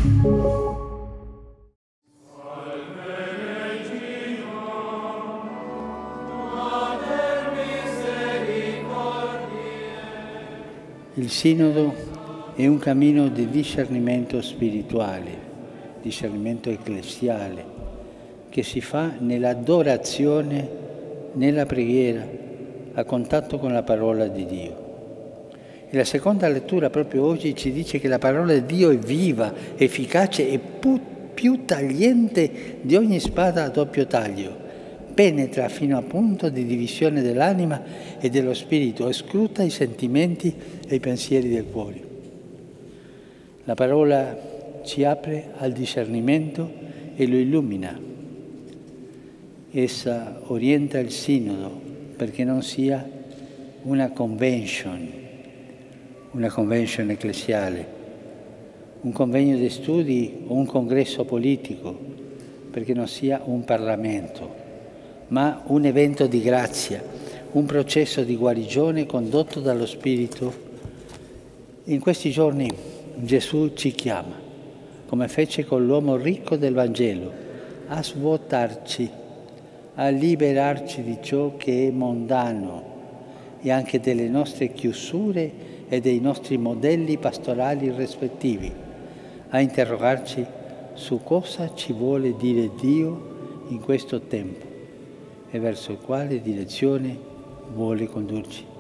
Il Sinodo è un cammino di discernimento spirituale, discernimento ecclesiale, che si fa nell'adorazione, nella preghiera, a contatto con la parola di Dio. E la seconda lettura proprio oggi ci dice che la parola di Dio è viva, efficace e più tagliente di ogni spada a doppio taglio. Penetra fino a punto di divisione dell'anima e dello spirito e scruta i sentimenti e i pensieri del cuore. La parola ci apre al discernimento e lo illumina. Essa orienta il sinodo perché non sia una convention ecclesiale, un convegno di studi o un congresso politico, perché non sia un Parlamento, ma un evento di grazia, un processo di guarigione condotto dallo Spirito. In questi giorni Gesù ci chiama, come fece con l'uomo ricco del Vangelo, a svuotarci, a liberarci di ciò che è mondano e anche delle nostre chiusure e dei nostri modelli pastorali rispettivi, a interrogarci su cosa ci vuole dire Dio in questo tempo e verso quale direzione vuole condurci.